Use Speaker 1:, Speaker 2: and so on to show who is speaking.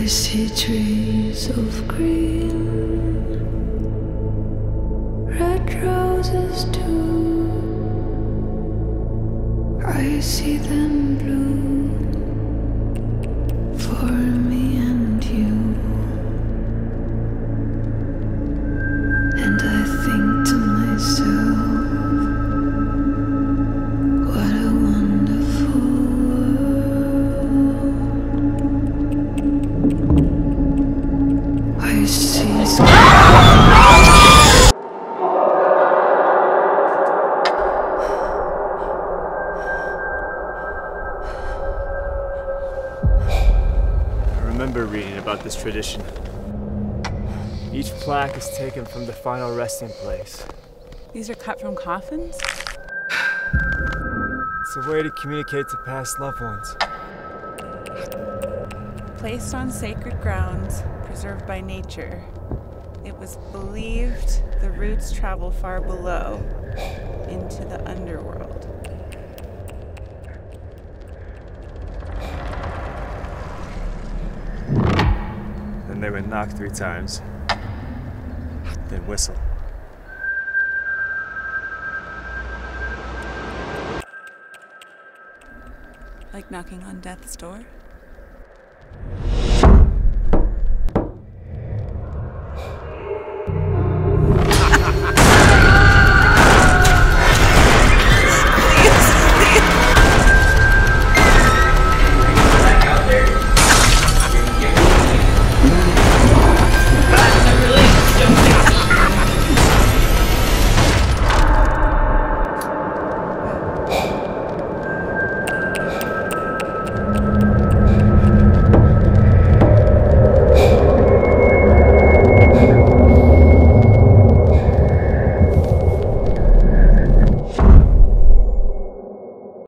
Speaker 1: I see trees of green, red roses too. I see them bloom for me and you. And I think to myself, what a wonderful world. I see
Speaker 2: I remember reading about this tradition. Each plaque is taken from the final resting place.
Speaker 3: These are cut from coffins?
Speaker 2: It's a way to communicate to past loved ones.
Speaker 3: Placed on sacred grounds, preserved by nature, it was believed the roots travel far below, into the underworld.
Speaker 2: Then they would knock 3 times, then whistle.
Speaker 3: Like knocking on death's door?